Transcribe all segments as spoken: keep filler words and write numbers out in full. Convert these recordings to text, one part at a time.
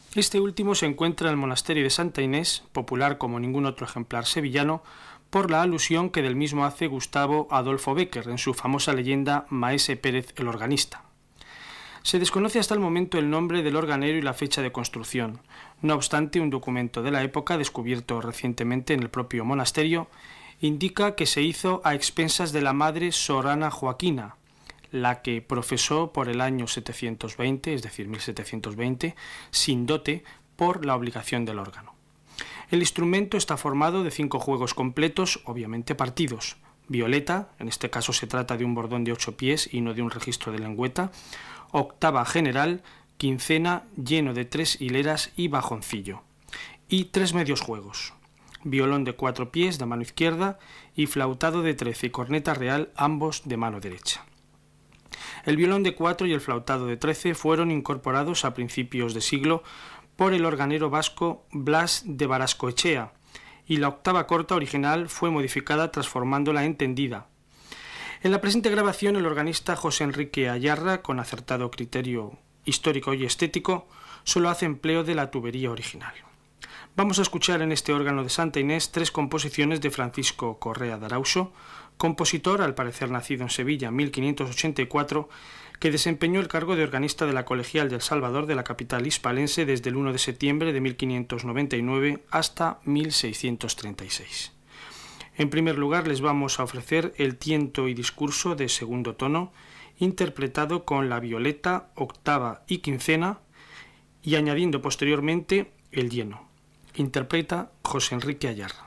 Este último se encuentra en el monasterio de Santa Inés, popular como ningún otro ejemplar sevillano, por la alusión que del mismo hace Gustavo Adolfo Bécquer en su famosa leyenda Maese Pérez el organista. Se desconoce hasta el momento el nombre del organero y la fecha de construcción. No obstante, un documento de la época, descubierto recientemente en el propio monasterio, indica que se hizo a expensas de la madre Sor Ana Joaquina, la que profesó por el año setecientos veinte, es decir, mil setecientos veinte, sin dote por la obligación del órgano. El instrumento está formado de cinco juegos completos, obviamente partidos. Violeta, en este caso se trata de un bordón de ocho pies y no de un registro de lengüeta, octava general, quincena lleno de tres hileras y bajoncillo. Y tres medios juegos. Violón de cuatro pies de mano izquierda y flautado de trece y corneta real, ambos de mano derecha. El violón de cuatro y el flautado de trece fueron incorporados a principios de siglo por el organero vasco Blas de Barascoechea, y la octava corta original fue modificada transformándola en tendida. En la presente grabación, el organista José Enrique Ayarra, con acertado criterio histórico y estético, solo hace empleo de la tubería original. Vamos a escuchar en este órgano de Santa Inés tres composiciones de Francisco Correa de Arauso, compositor, al parecer nacido en Sevilla en mil quinientos ochenta y cuatro, que desempeñó el cargo de organista de la Colegial del Salvador de la capital hispalense desde el uno de septiembre de mil quinientos noventa y nueve hasta mil seiscientos treinta y seis. En primer lugar, les vamos a ofrecer el tiento y discurso de segundo tono, interpretado con la violeta, octava y quincena, y añadiendo posteriormente el lleno. Interpreta José Enrique Ayarra.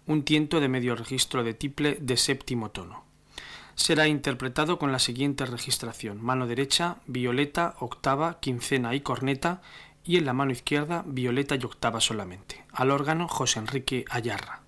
un tiento de medio registro de tiple de séptimo tono. Será interpretado con la siguiente registración: mano derecha, violeta, octava, quincena y corneta, y en la mano izquierda, violeta y octava solamente. Al órgano, José Enrique Ayarra.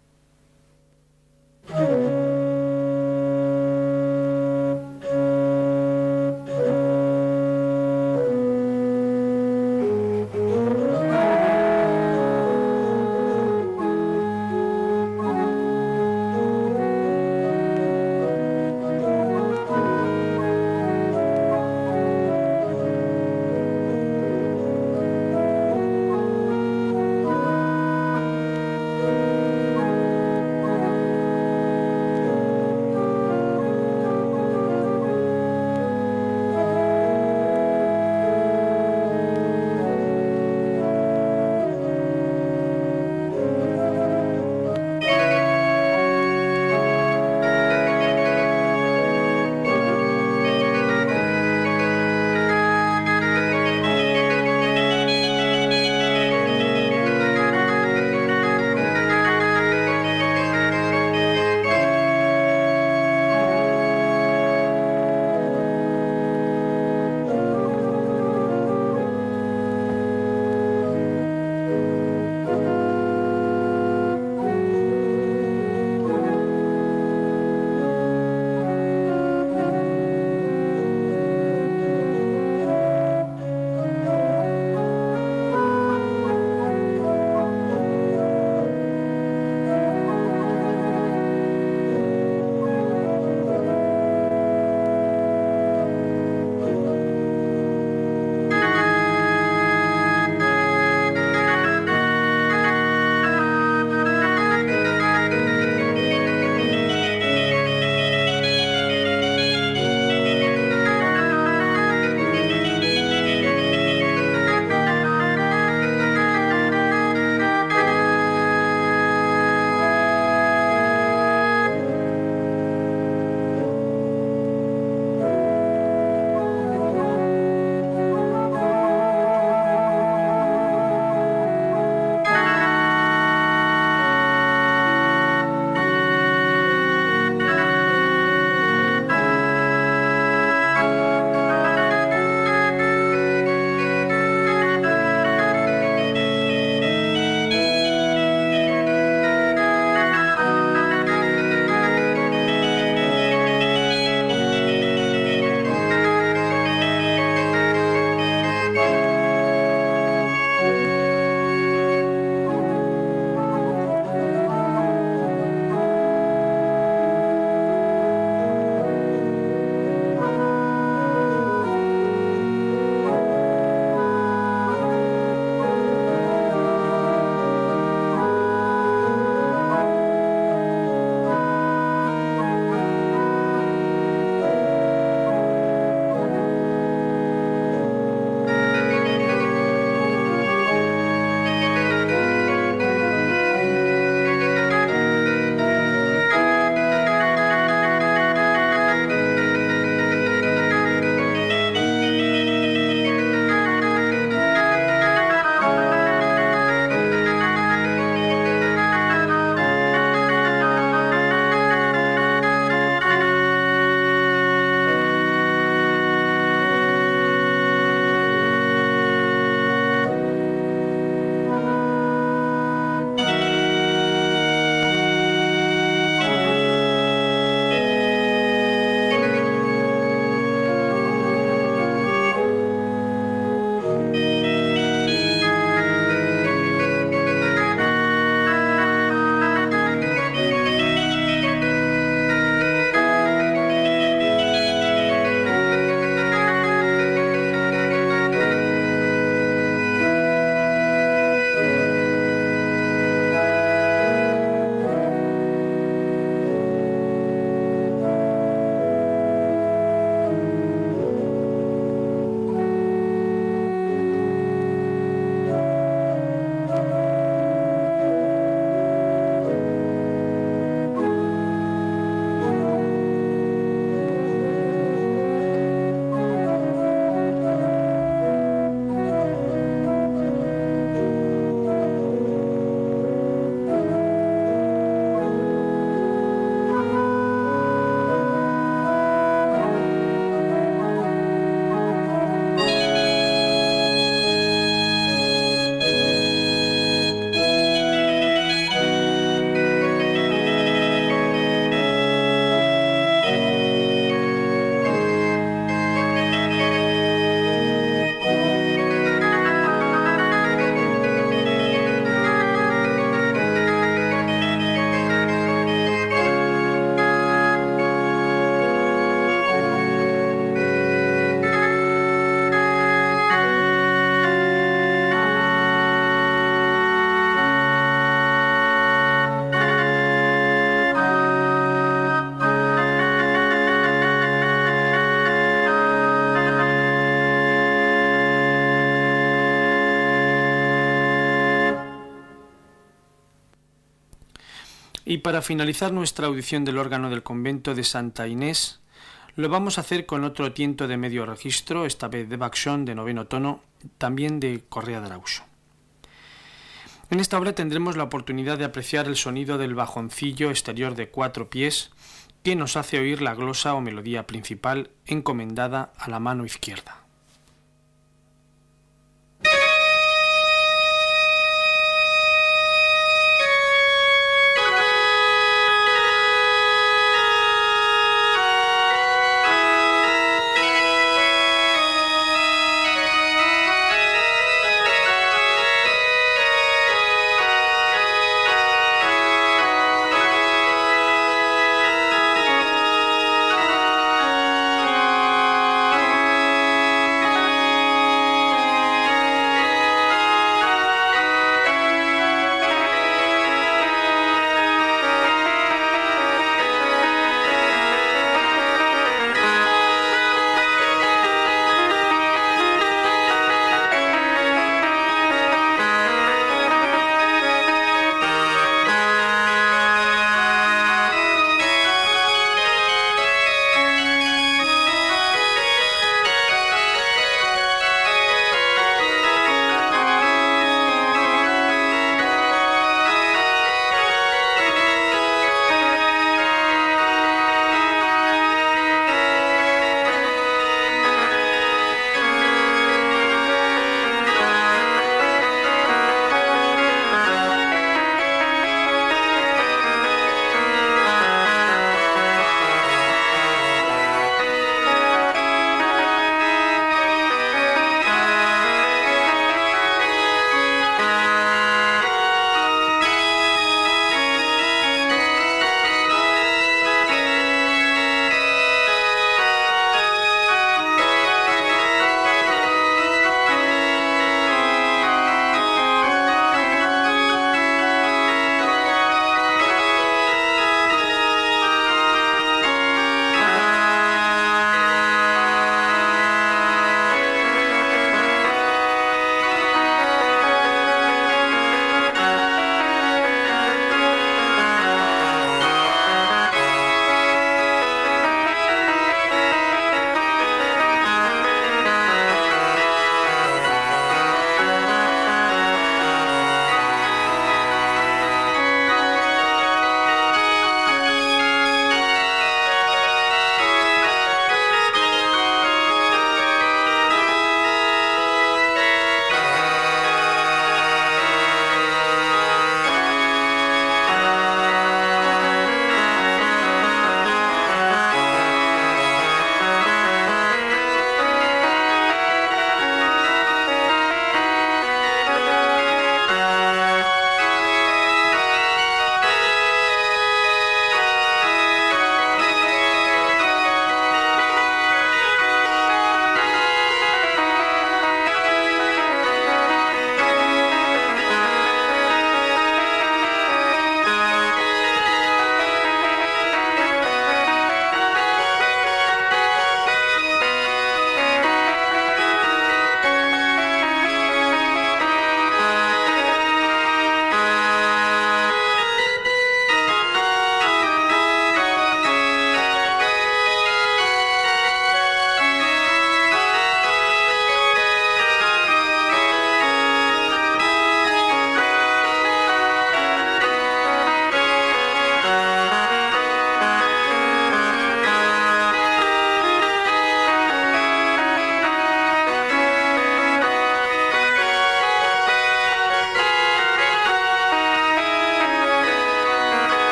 Y para finalizar nuestra audición del órgano del convento de Santa Inés, lo vamos a hacer con otro tiento de medio registro, esta vez de Bach-Schon de noveno tono, también de Correa de Arauxo. En esta obra tendremos la oportunidad de apreciar el sonido del bajoncillo exterior de cuatro pies que nos hace oír la glosa o melodía principal encomendada a la mano izquierda.